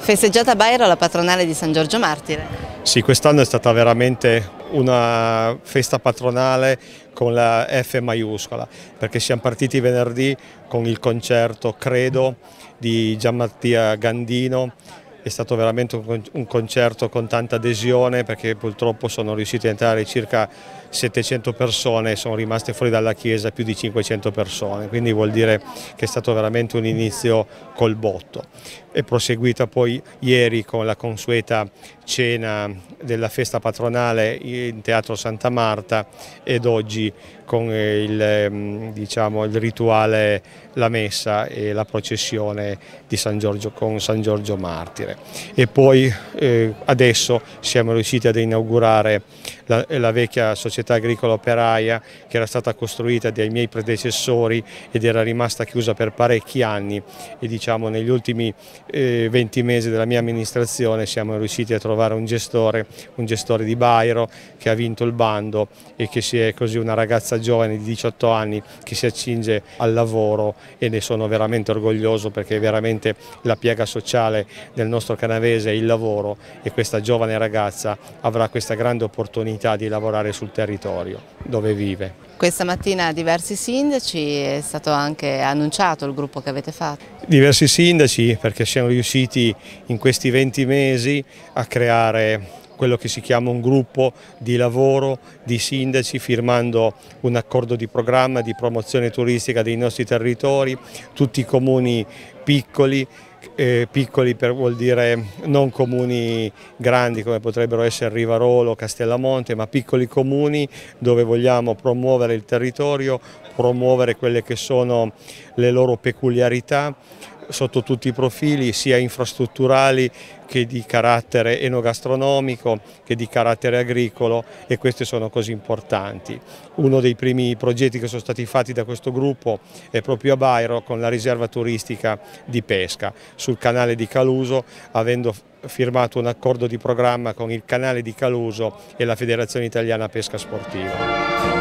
Festeggiata a Bairo la patronale di San Giorgio Martire. Sì, quest'anno è stata veramente una festa patronale con la F maiuscola, perché siamo partiti venerdì con il concerto Credo di Gianmattia Gandino. È stato veramente un concerto con tanta adesione, perché purtroppo sono riusciti a entrare circa 700 persone e sono rimaste fuori dalla chiesa più di 500 persone, quindi vuol dire che è stato veramente un inizio col botto. È proseguita poi ieri con la consueta cena della festa patronale in Teatro Santa Marta ed oggi con il rituale, la messa e la processione di San Giorgio con San Giorgio Martire. E poi adesso siamo riusciti ad inaugurare la vecchia società agricola operaia, che era stata costruita dai miei predecessori ed era rimasta chiusa per parecchi anni, e negli ultimi 20 mesi della mia amministrazione siamo riusciti a trovare un gestore di Bairo che ha vinto il bando e che si è così una ragazza giovane di 18 anni che si accinge al lavoro, e ne sono veramente orgoglioso, perché veramente la piaga sociale del nostro Canavese è il lavoro, e questa giovane ragazza avrà questa grande opportunità di lavorare sul territorio dove vive. Questa mattina diversi sindaci, è stato anche annunciato il gruppo che avete fatto. Diversi sindaci, perché siamo riusciti in questi 20 mesi a creare quello che si chiama un gruppo di lavoro di sindaci, firmando un accordo di programma di promozione turistica dei nostri territori, tutti i comuni piccoli. Piccoli vuol dire non comuni grandi come potrebbero essere Rivarolo, Castellamonte, ma piccoli comuni dove vogliamo promuovere il territorio, promuovere quelle che sono le loro peculiarità sotto tutti i profili, sia infrastrutturali che di carattere enogastronomico, che di carattere agricolo, e queste sono cose importanti. Uno dei primi progetti che sono stati fatti da questo gruppo è proprio a Bairo, con la riserva turistica di pesca sul canale di Caluso, avendo firmato un accordo di programma con il canale di Caluso e la Federazione Italiana Pesca Sportiva.